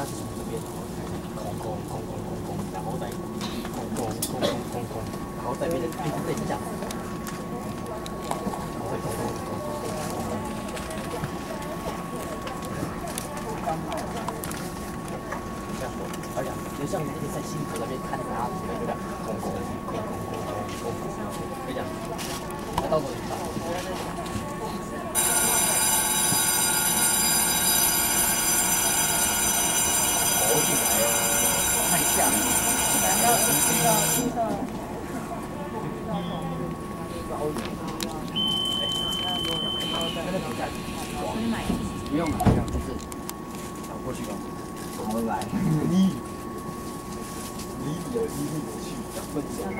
是从这边空，然后再空，然后再变成这样，然后再空。这样子，而且就像那个在新竹那边看他这边就这样空，就这样，那到时候你找。投进来哦，太像了。不用了，这样就是跑过去吧。我们来。离有趣，2分钟。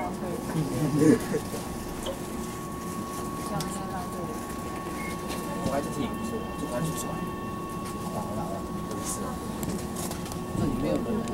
我还是挺不错，就算去船。好了，有意思。这里没有人。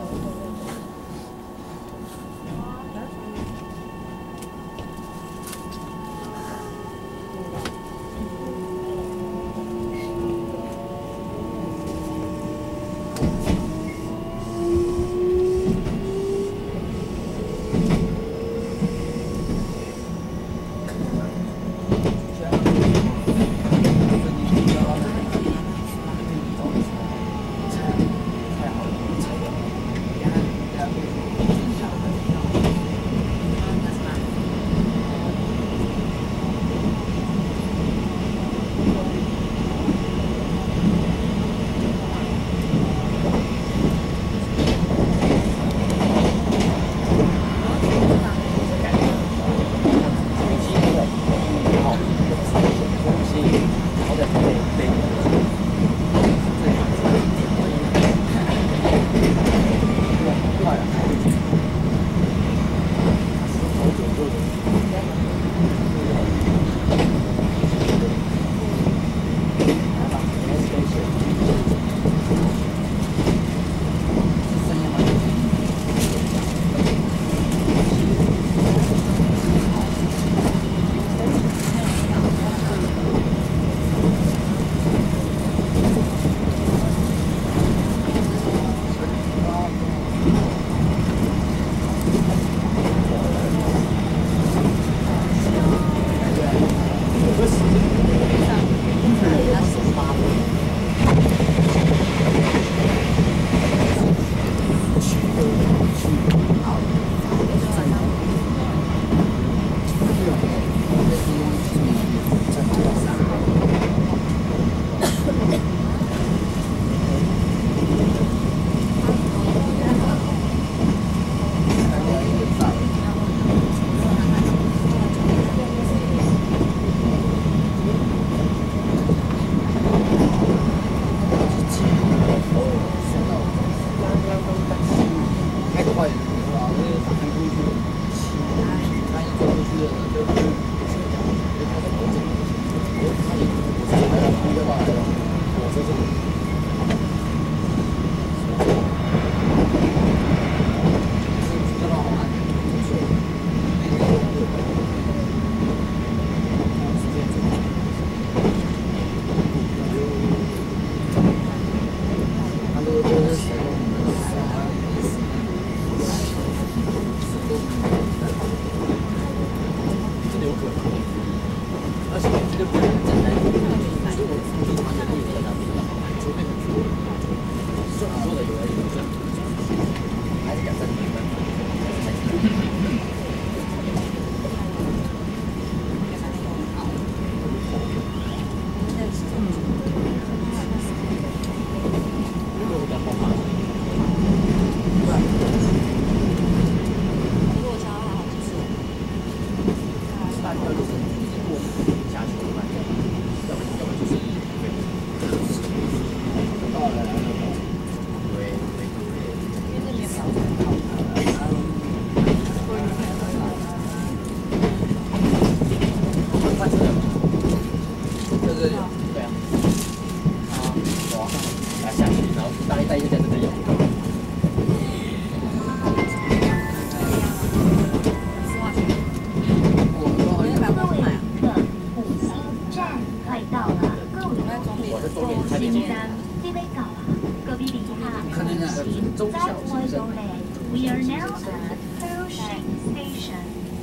可能中小 That 型 was 的。 all it. We are now at Fusheng Station.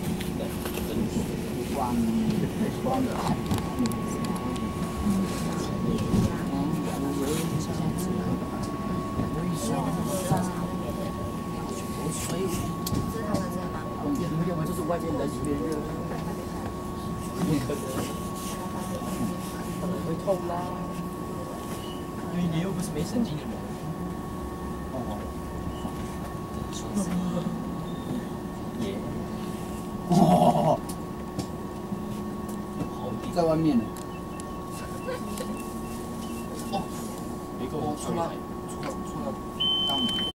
光的。所以， 这是他们这吗？ 要么就是外面冷，里面热。他们会痛啦，因为你又不是没神经的人。哦。耶。哦。在外面呢。哦。没跟我出了。